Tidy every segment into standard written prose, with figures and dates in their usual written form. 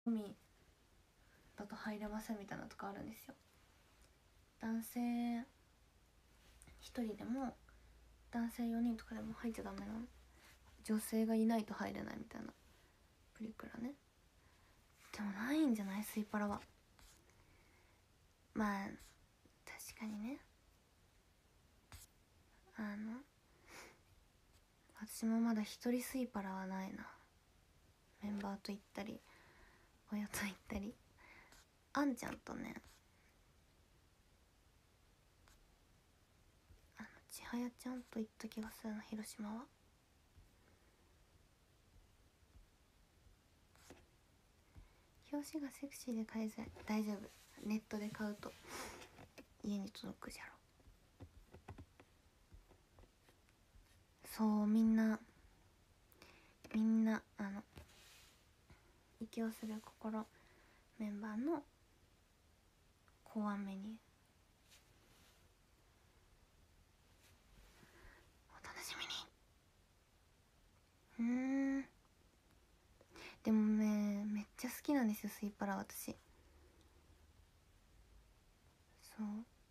みだと入れませんみたいなとかあるんですよ。男性1人でも男性4人とかでも入っちゃダメなの。女性がいないと入れないみたいなプリクラね。でもないんじゃない、スイパラは。まあ確かにね。私もまだ一人スイパラはないな。メンバーと行ったり親と行ったり、あんちゃんとね、千早ちゃんと行った気がするな、広島は。表紙がセクシーで買いづらい。大丈夫、ネットで買うと家に届くじゃろ。そう、みんな息をする心メンバーの考案メニューお楽しみに。でもね、めっちゃ好きなんですよスイパラ。私そう、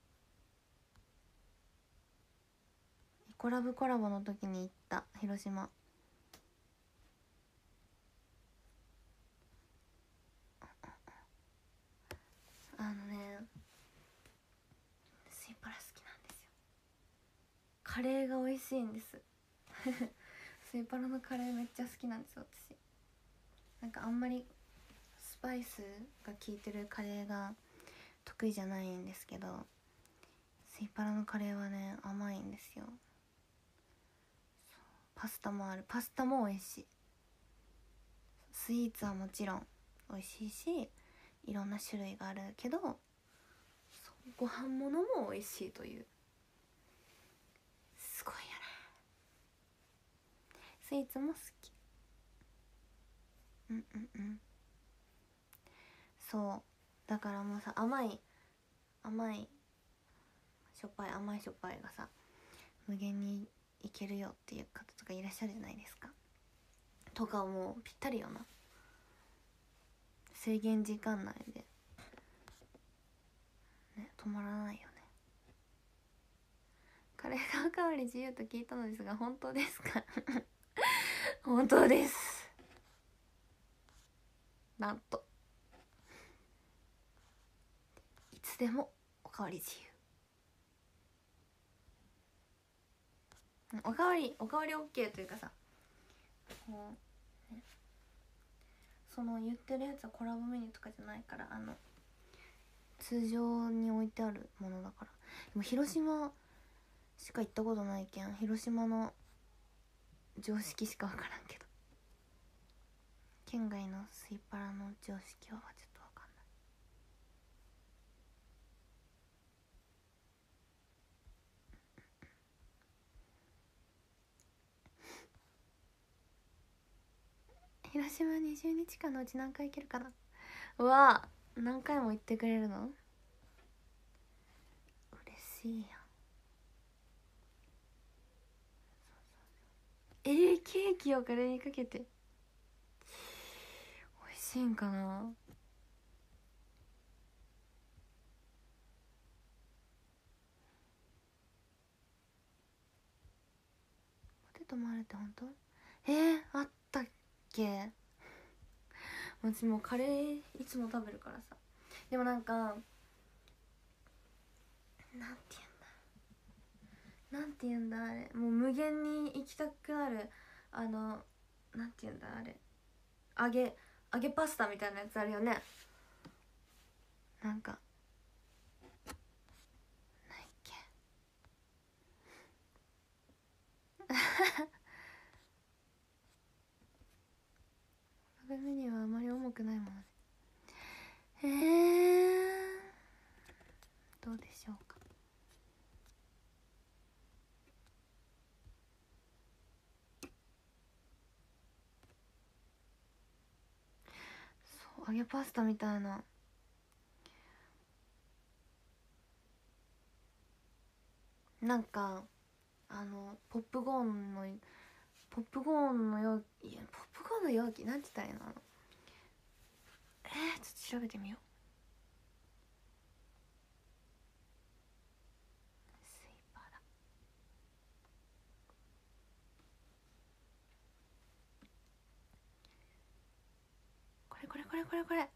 イコラブコラボの時に行った広島。スイパラ好きなんですよ。カレーが美味しいんですスイパラのカレーめっちゃ好きなんですよ私。なんかあんまりスパイスが効いてるカレーが得意じゃないんですけど、スイパラのカレーはね甘いんですよ。パスタもある。パスタも美味しい。スイーツはもちろん美味しいし、いろんな種類があるけど、ご飯ものも美味しいという、すごいよね。スイーツも好き。そうだからもうさ、甘いしょっぱい甘いしょっぱいがさ無限にいけるよっていう方とかいらっしゃるじゃないですか。とかもうぴったりよな。制限時間内でね、止まらないよね。カレーがおかわり自由と聞いたのですが本当ですか本当です。なんといつでもおかわり自由。おかわり OK というかさ、こう、ね、その言ってるやつはコラボメニューとかじゃないから、通常に置いてあるものだから。でも広島しか行ったことないけん、広島の常識しか分からんけど、県外のスイパラの常識はちょっと分かんない。広島20日間のうち何回行けるかな。うわ、何回も行ってくれるの嬉しいやん。ケーキをカレーにかけて美味しいんかな。ポテトもあるって本当？あったっけ。私もうカレーいつも食べるからさ。でもなんかなんて言うんだあれ、もう無限に行きたくなる、なんて言うんだあれ、揚げパスタみたいなやつあるよね。なんかないっけメニューはあまり重くないものどうでしょうか。そう、揚げパスタみたいな。なんかポップコーンの容器なんて言ったらいいの、 ちょっと調べてみよう。スイパラ、これ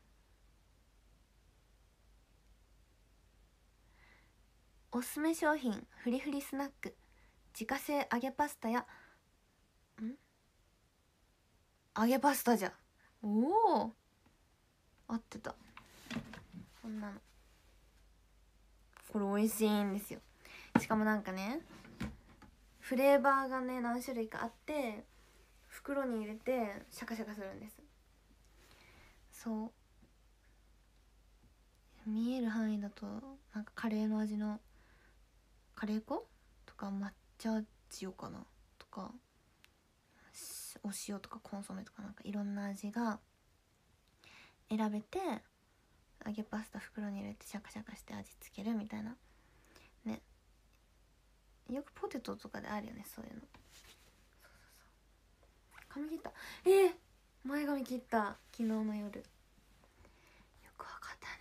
おすすめ商品、フリフリスナック、自家製揚げパスタや揚げパスタじゃ。おお、合ってた。こんなのこれ美味しいんですよ。しかもなんかね、フレーバーがね何種類かあって、袋に入れてシャカシャカするんです。そう、見える範囲だとなんかカレーの味のカレー粉とか抹茶塩かなとかお塩とかコンソメとかなんかいろんな味が選べて、揚げパスタ袋に入れてシャカシャカして味付けるみたいなね。よくポテトとかであるよね、そういうの。髪切った。前髪切った、昨日の夜。よくわかったね。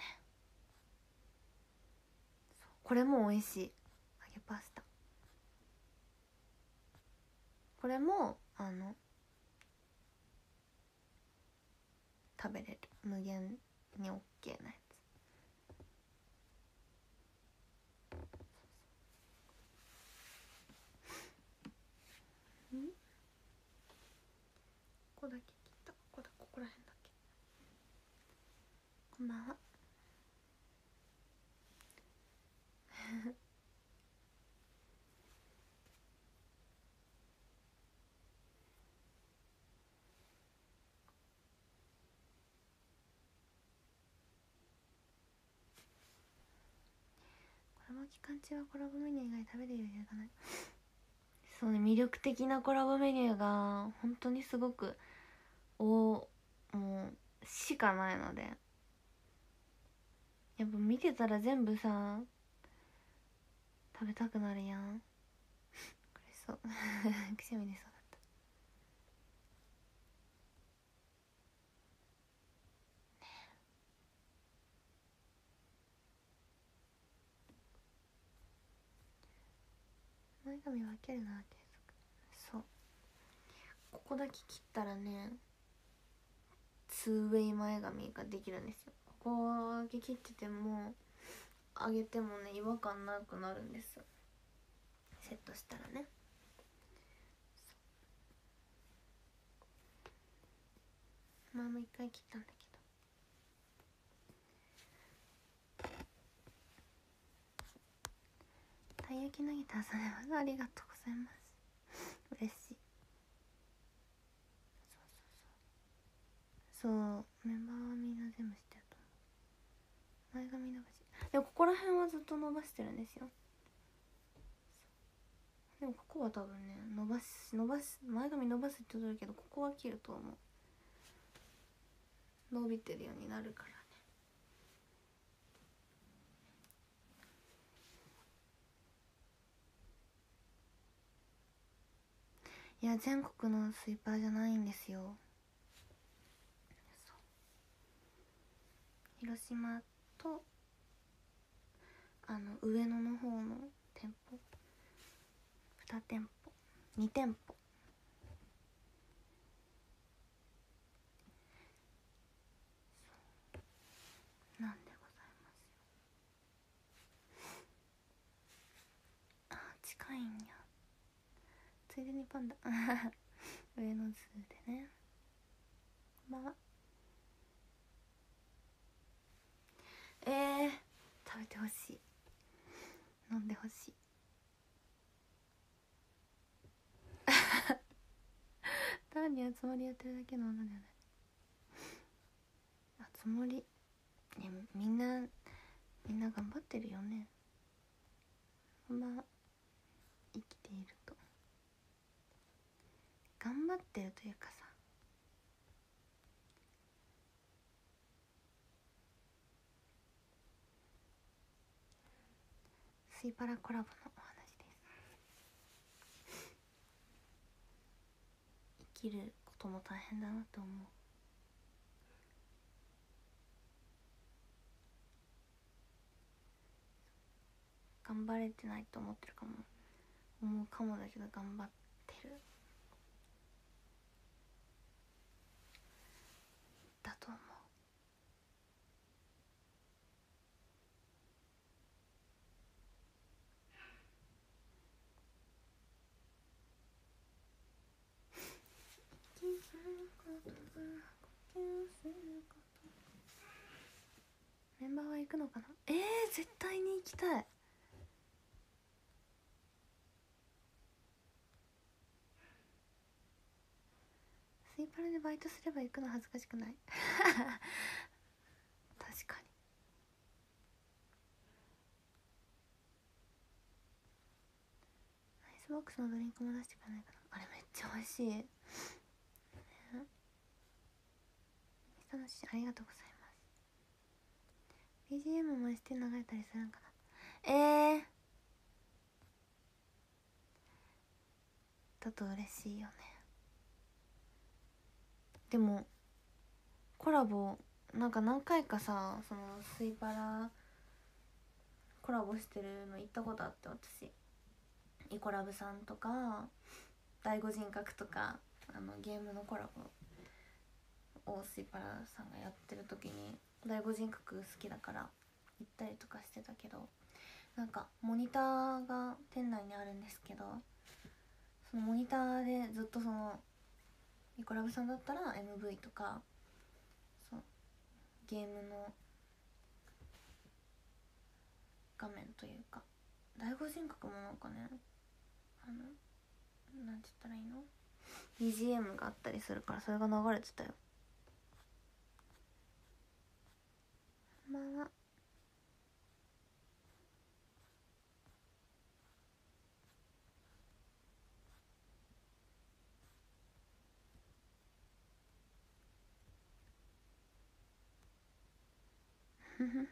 これも美味しい、揚げパスタ。これも食べれる、無限に OK なやつ。ここだけ切った。ここら辺だけ。こんばんは。コラボ期間中はコラボメニュー以外食べる余裕がない。そうね、魅力的なコラボメニューが本当にすごくもうしかないので、やっぱ見てたら全部さ食べたくなるやん。これそうくしゃみ出そうだった。前髪分けるなって。そう、ここだけ切ったらね 2way 前髪ができるんですよ。ここだけ切ってても上げてもね違和感なくなるんです、セットしたらね。前も一回切ったんだけど。たい焼き投げて遊んでます。ありがとうございます。嬉しい。そうメンバーはみんな全部知ってると思う。前髪伸ばし、でもここら辺はずっと伸ばしてるんですよ。でもここは多分ね伸ばす前髪伸ばすって言うけど、ここは切ると思う。伸びてるようになるからね。いや全国のスイーパーじゃないんですよ。広島と上野の方の店舗2店舗2店舗なんでございますよ。あ、近いんや。ついでにパンダ上野ズーでね。まあ食べてほしい、飲んでほしい単に集まりやってるだけの女ではない。集まり、みんな頑張ってるよね。まあ生きていると頑張ってるというかさ、スイパラコラボのお話です。生きることも大変だなと思う。 頑張れてないと思ってるかも、思うかもだけど頑張ってるだと思う。メンバーは行くのかな。絶対に行きたい。スイパラでバイトすれば行くの恥ずかしくない確かに。アイスボックスのドリンクも出してくれないかな。あれめっちゃ美味しい、ね、人のありがとうございます。 BGM もして流れたりするんかな。だと嬉しいよね。でもコラボなんか何回かさ、そのスイパラコラボしてるの行ったことあって、私イコラブさんとか第五人格とかゲームのコラボをスイパラさんがやってる時に第五人格好きだから行ったりとかしてたけど、なんかモニターが店内にあるんですけど、そのモニターでずっとそのイコラブさんだったら MV とかそうゲームの画面というか、第五人格もなんかね、なんて言ったらいいの BGM があったりするから、それが流れてたよ。まあふふ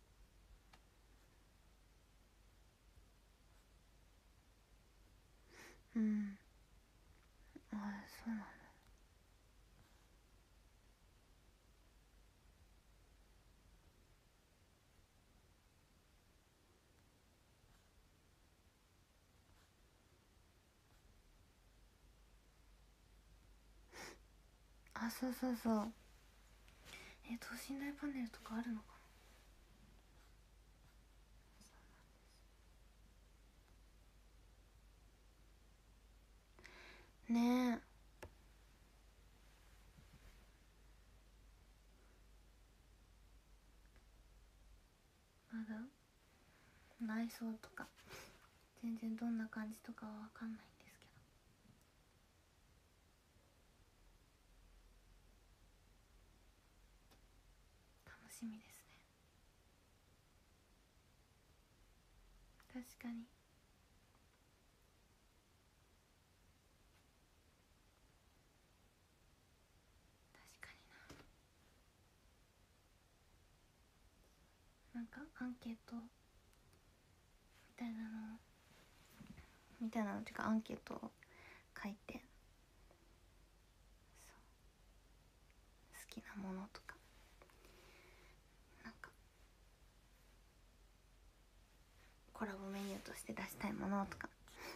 うん、ああそうなんだ。あ、そうそうそう、等身大パネルとかあるのかな。ねえ、まだ内装とか全然どんな感じとかは分かんないんですけど、楽しみですね。確かに。確かにな。なんかアンケートみたいなのっていうかアンケートを書いて、そう好きなものとか、なんかコラボメニューとして出したいものとか。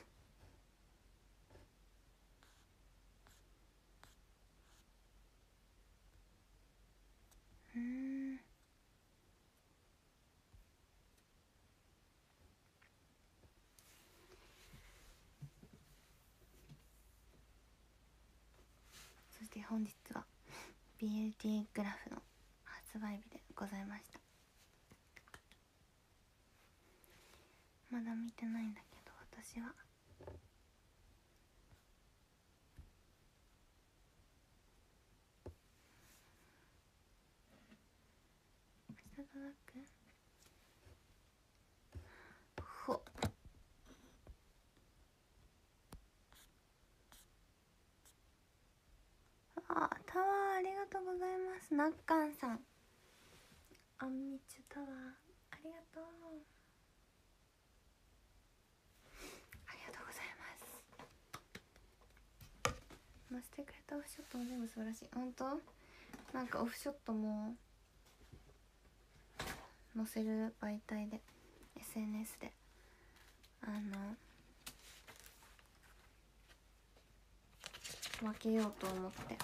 そして本日は BLT グラフの発売日でございました。まだ見てないんだけど私は。明日届く？ほタワーありがとうございます。なっかんさん、あんみちゅタワーありがとう、ありがとうございます。載せてくれたオフショットも全部素晴らしい。本当？なんかオフショットも載せる媒体で SNS で分けようと思って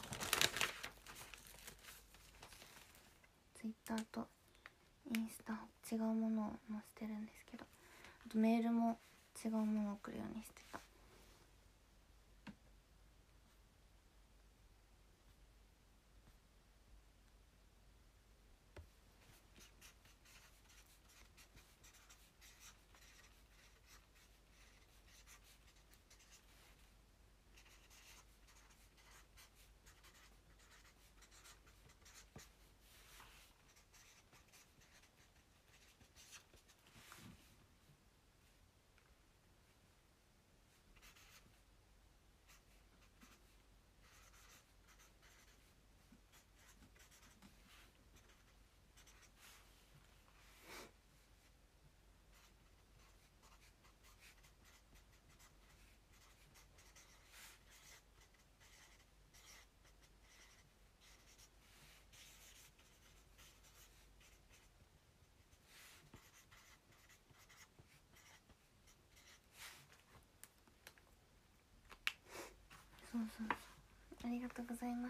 ツイッターとインスタ違うものを載せてるんですけど、あとメールも違うものを送るようにしてた。そうそうそう、ありがとうございます。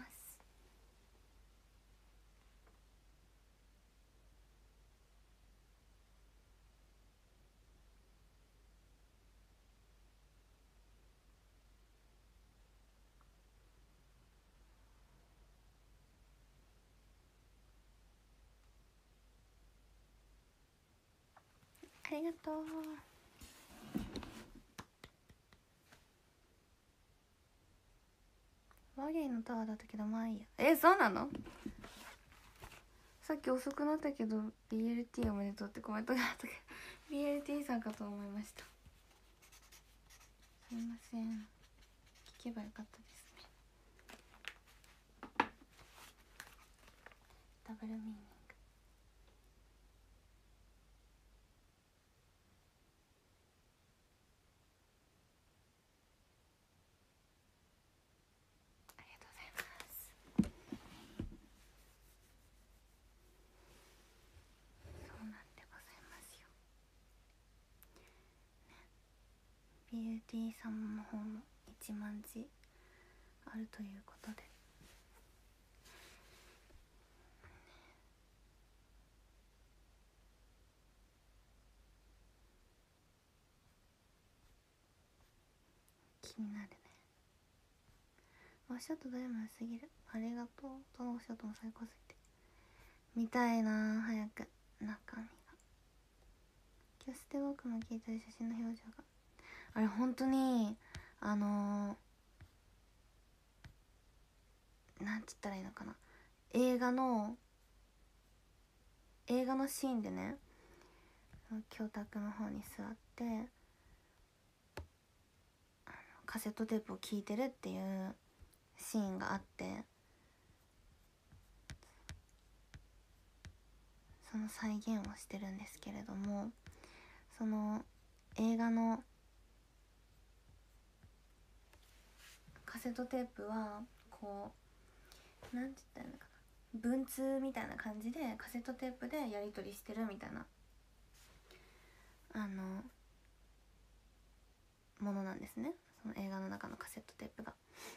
ありがとう。ワゲイのタワーだったけどまあいいや。そうなの？さっき遅くなったけど BLT おめでとうってコメントがあったけどBLT さんかと思いました。すいません、聞けばよかったですね。ダブルミーニング。ありがとうございます。そうなんでございますよ、ね、BLT さんの方も1万字あるということで、気になるね。おっしゃとどれも良すぎる。ありがとう。どのおっしゃとも最高すぎて。見たいな早く中身が。今日ステ僕も聞いたり写真の表情があれ本当になんつったらいいのかな、映画のシーンでね、教託の方に座ってカセットテープを聴いてるっていうシーンがあって、その再現をしてるんですけれども、その映画のカセットテープはこうなんて言ったらいいのかな、文通みたいな感じでカセットテープでやり取りしてるみたいなものなんですね、その映画の中のカセットテープが。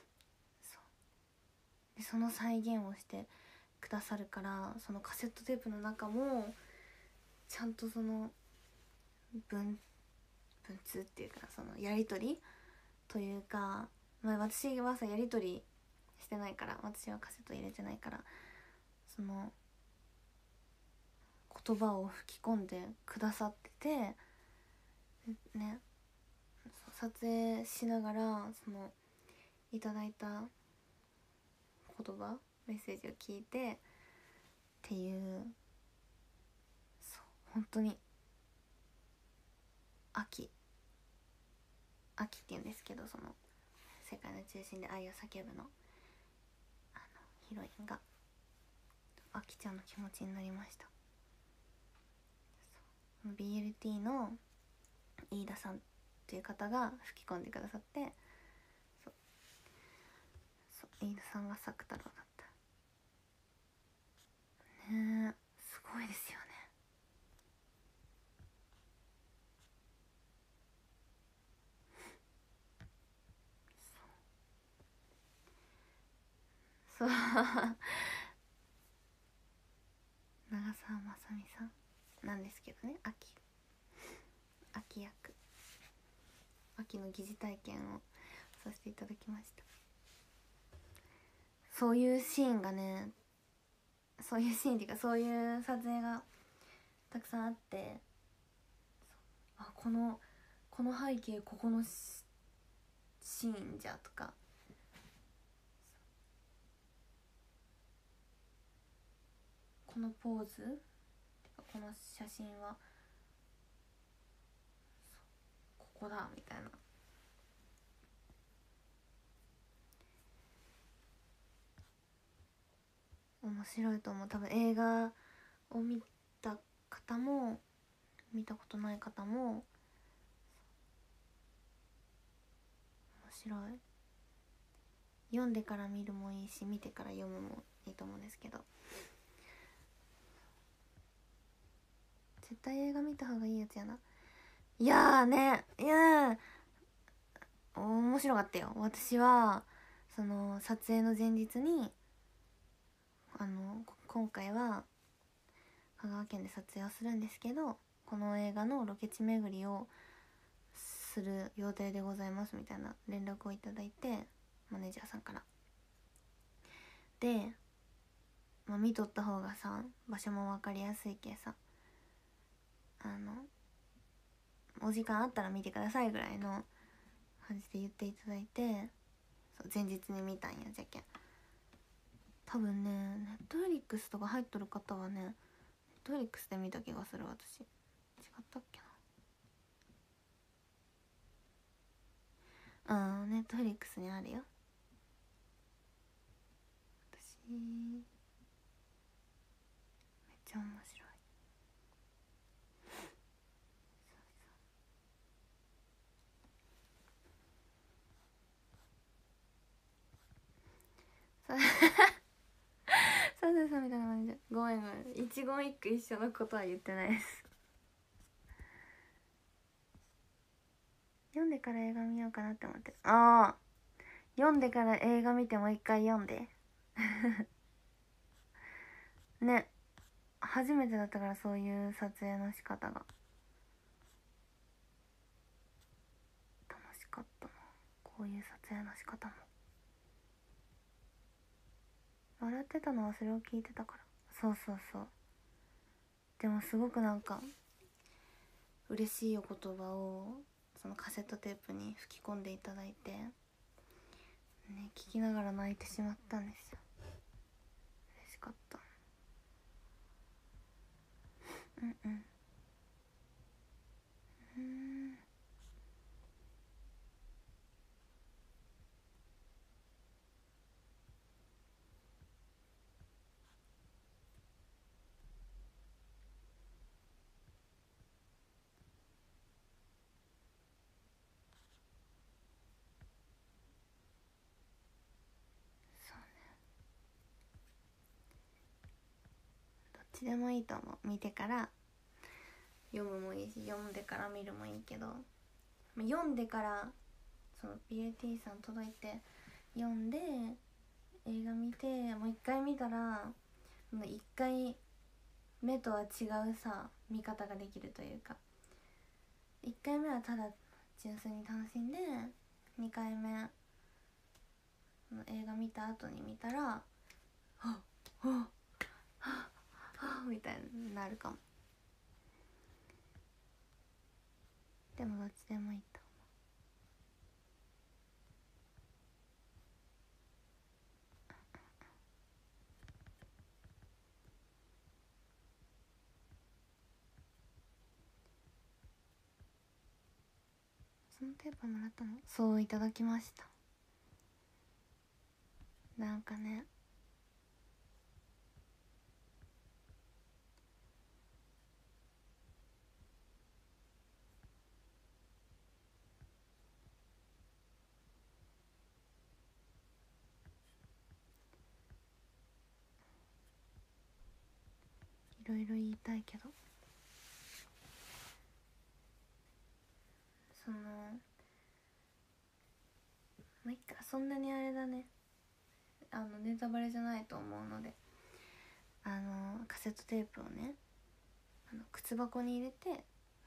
でその再現をしてくださるから、そのカセットテープの中もちゃんとその文通っていうか、そのやり取りというか、まあ、私はさやり取りしてないから、私はカセット入れてないから、その言葉を吹き込んでくださっててね、撮影しながらそのいただいた言葉メッセージを聞いてっていう、そう本当に秋って言うんですけど、その世界の中心で愛を叫ぶのヒロインが秋ちゃんの気持ちになりました。BLT の飯田さんっていう方が吹き込んでくださって、そう飯田さんが作太郎だったね。すごいですよね。 そう長澤まさみさんなんですけどね、秋役、秋の疑似体験をさせていただきました。そういうシーンがね、そういうシーンっていうかそういう撮影がたくさんあって、あ、この背景ここのシーンじゃとか、このポーズ、この写真はここだみたいな、面白いと思う。多分映画を見た方も見たことない方も面白い。読んでから見るもいいし、見てから読むもいいと思うんですけど、絶対映画見た方がいいやつやな。いやーね、いやー面白かったよ。私はその撮影の前日に今回は香川県で撮影をするんですけど、この映画のロケ地巡りをする予定でございますみたいな連絡をいただいて、マネージャーさんから。で、見とった方がさ、場所も分かりやすいけさ、お時間あったら見てくださいぐらいの感じで言っていただいて、そう前日に見たんや。じゃけん多分ね、ネットフリックスとか入っとる方はね、ネットフリックスで見た気がする。私違ったっけな。ネットフリックスにあるよ。私めっちゃ面白い。そうそうそうみたいな感じで、ごめん一言一句一緒のことは言ってないです。読んでから映画見ようかなって思ってる。ああ、読んでから映画見てもう一回読んでね、初めてだったから、そういう撮影の仕方が楽しかったな。こういう撮影の仕方も笑ってたのはそれを聞いてたから。そうそうそう。でもすごくなんか嬉しいお言葉をそのカセットテープに吹き込んでいただいて、ね、聞きながら泣いてしまったんですよ。嬉しかった。うんうん。そうね、どっちでもいいと思う。見てから読むもいいし、読んでから見るもいいけど、読んでからその PAT さん届いて読んで映画見て、もう一回見たら一回目とは違うさ見方ができるというか、1回目はただ純粋に楽しんで、2回目映画見た後に見たらはっはっはっはっみたいになるかも。でもどっちでもいいと思う。そのテープもらったの？そう、いただきました。なんかね、いろいろ言いたいけど、そのまあいっか、そんなにあれだね、 ネタバレじゃないと思うので、カセットテープをね靴箱に入れて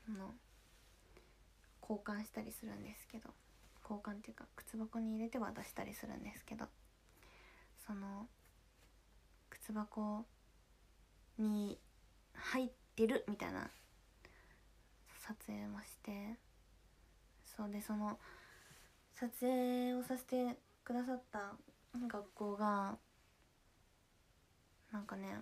交換したりするんですけど、交換っていうか靴箱に入れて渡したりするんですけど、その靴箱に入ってるみたいな撮影もして、そうで、その撮影をさせてくださった学校がなんかね、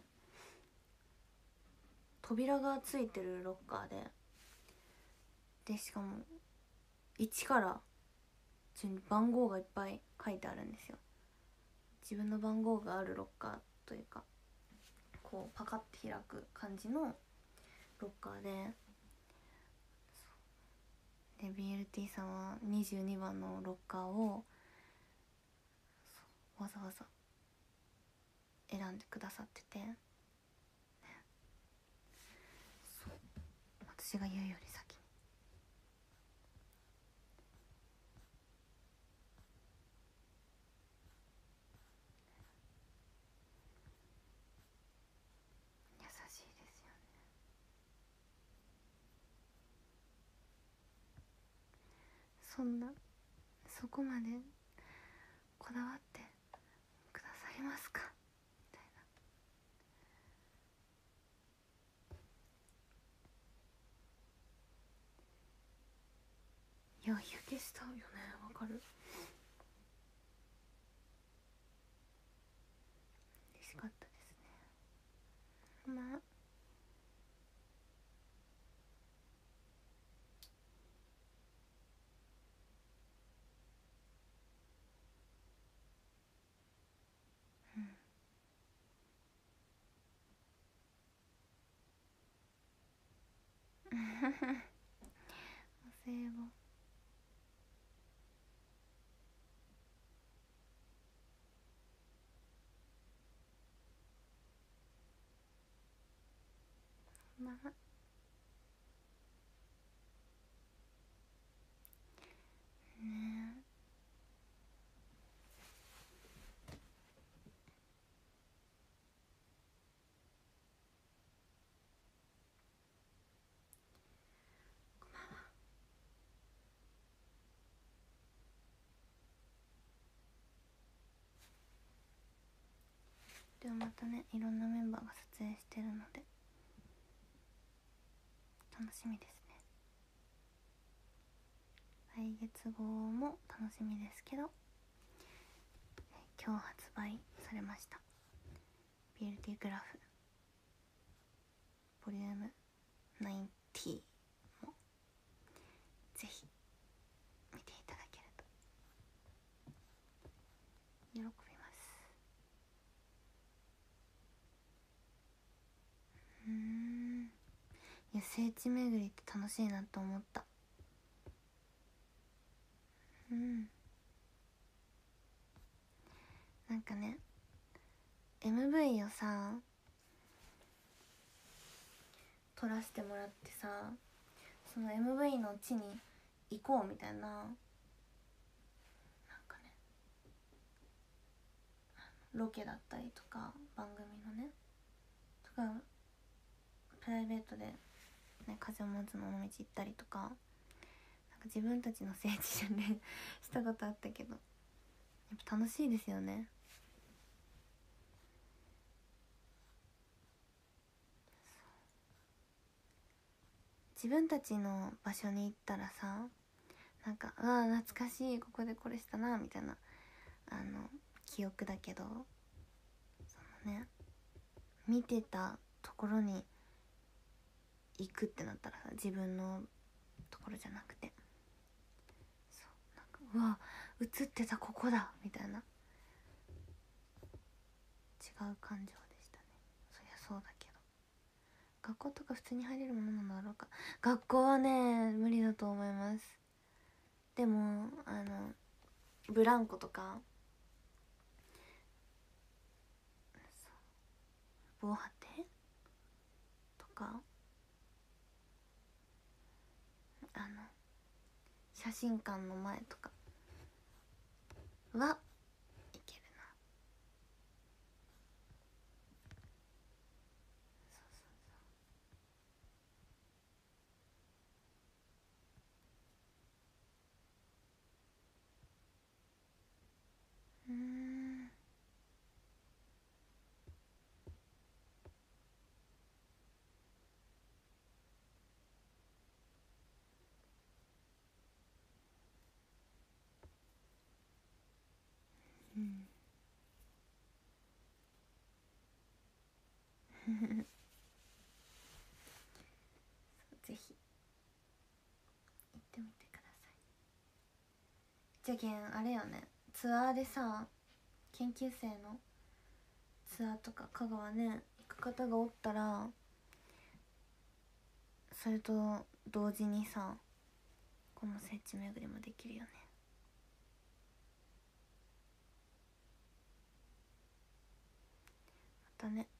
扉がついてるロッカーでしかも1から順に番号がいっぱい書いてあるんですよ。自分の番号があるロッカーというか、こうパカッて開く感じのロッカーで BLT さんは22番のロッカーをわざわざ選んでくださってて、そう、私が言うより先に。優しいですよね。そこまでこだわってくださいますかみたいな。いや、湯気したよね、わかる。嬉しかったですね。まあお歳暮まあねでもまたね、いろんなメンバーが撮影してるので楽しみですね。来月号も楽しみですけど、今日発売されました BLT グラフボリューム90もぜひ見ていただけると喜びます。いや、聖地巡りって楽しいなと思った。なんかね MV をさ撮らせてもらってさ、その MV の地に行こうみたいな、なんかねロケだったりとか番組のねとかプライベートで、ね、風を持つの道行ったりとか、なんか自分たちの聖地巡礼したことあったけど、やっぱ楽しいですよね。自分たちの場所に行ったらさ、なんかうわ懐かしい、ここでこれしたなみたいな記憶だけど、そのね見てたところに行くってなったらさ、自分のところじゃなくて、そうなんかうわ映ってたここだみたいな、違う感情でしたね。そりゃそうだけど、学校とか普通に入れるものなんだろうか。学校はね無理だと思います。でもブランコとか防波堤とか写真館の前とかはいけるぜひ行ってみてください。じゃけんあれよね、ツアーでさ、研究生のツアーとか香川ね行く方がおったら、それと同時にさこの聖地巡りもできるよね。またね。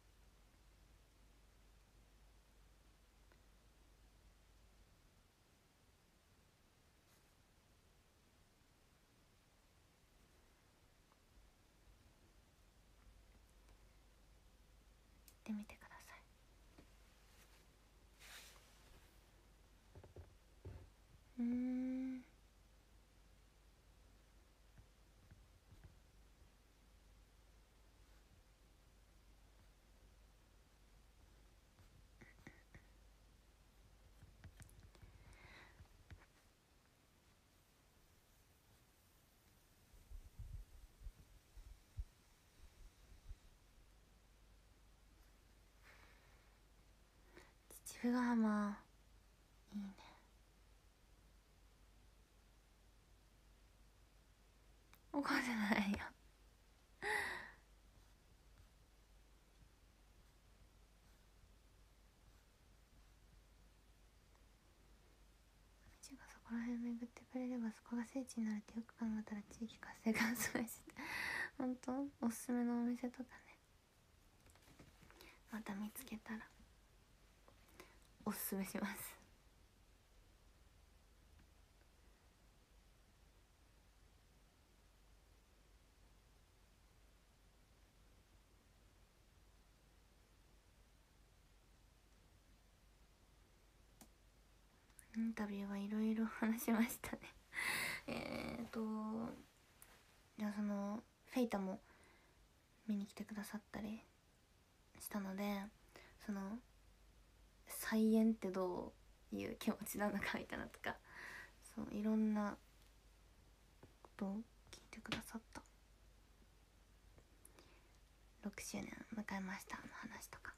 行ってみてください。秩父ヶ浜いいね。怒ってないよ。道がそこら辺巡ってくれればそこが聖地になるってよく考えたら地域活性化すごいし本当おすすめのお店とかね、また見つけたらおすすめします。インタビューはいろいろ話しましたねじゃあそのフェイタも見に来てくださったりしたので、その再演ってどういう気持ちなのかみたいなとか、そういろんなことを聞いてくださった。6周年迎えましたの話とか、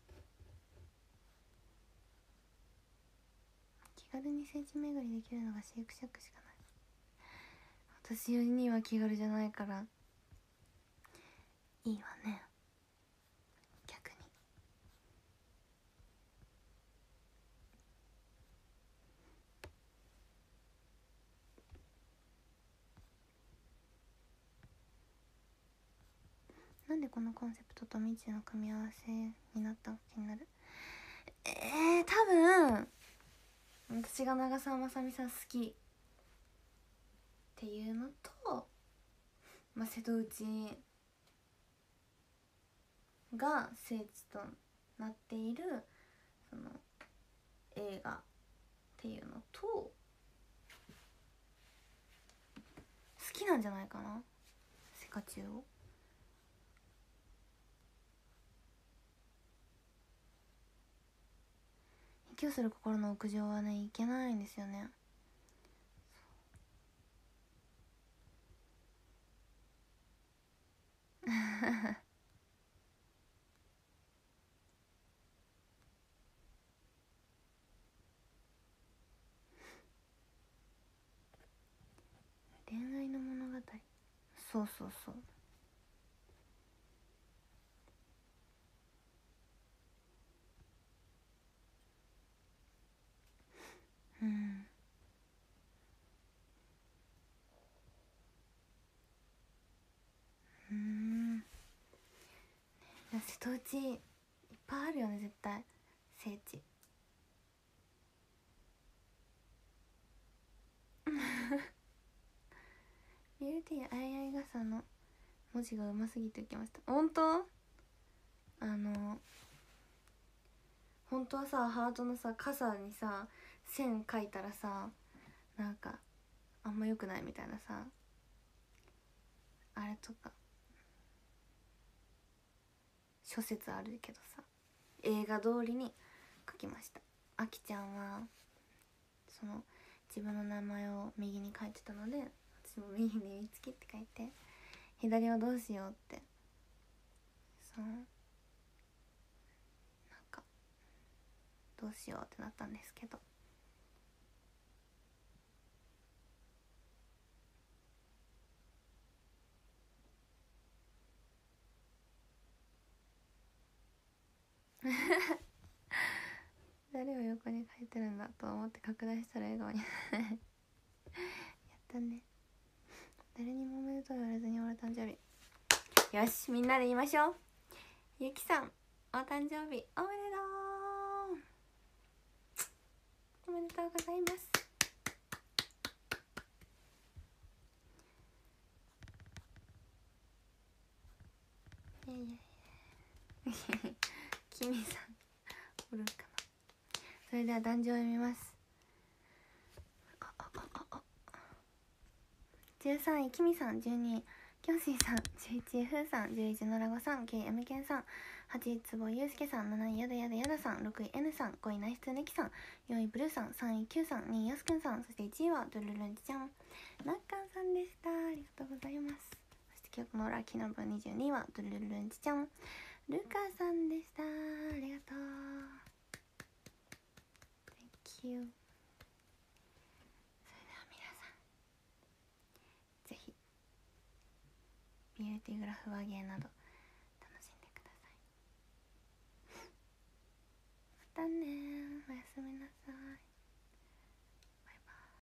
気軽に聖地巡りできるのがシェイクシャックしかない。私には気軽じゃないからいいわね、逆に。なんでこのコンセプトと未知の組み合わせになったのか気になる。多分私が長澤まさみさん好きっていうのと、瀬戸内が聖地となっているその映画っていうのと好きなんじゃないかな、セカチュウを。息をする心の屋上はね行けないんですよね。恋愛の物語、そうそうそう。瀬戸内いっぱいあるよね絶対聖地。ビューティーあいあい傘の文字がうますぎて受けました。本当？本当はさハートのさ傘にさ線描いたらさなんかあんま良くないみたいなさ、あれとか諸説あるけどさ、映画通りに書きました。あきちゃんはその自分の名前を右に書いてたので、私も右に「みつき」って書いて、左はどうしようって、そうなんかどうしようってなったんですけど、誰を横に書いてるんだと思って拡大したら笑顔にやったね。誰にもおめでとう言われずに俺誕生日、よしみんなで言いましょう。ゆきさんお誕生日おめでとう、おめでとうございます。いやいやいやキミさんおるかな。それでは壇上を読みます。13位キミさん、12位キョンシーさん、11位フーさん、11位のらごさん、9位エムケンさん、8位つぼゆうすけさん、7位やだやだやださん、6位 N さん、5位ナイスツネキさん、4位ブルーさん、3位 Q さん、2位やすくんさん、そして1位はドゥルルンチちゃんなっかんさんでした。ありがとうございます。そして今日のラッキーナンバー22位はドゥルルルンチちゃんルカさんでした。ありがとう。 Thank you。 それでは皆さんぜひビューティグラフ和芸など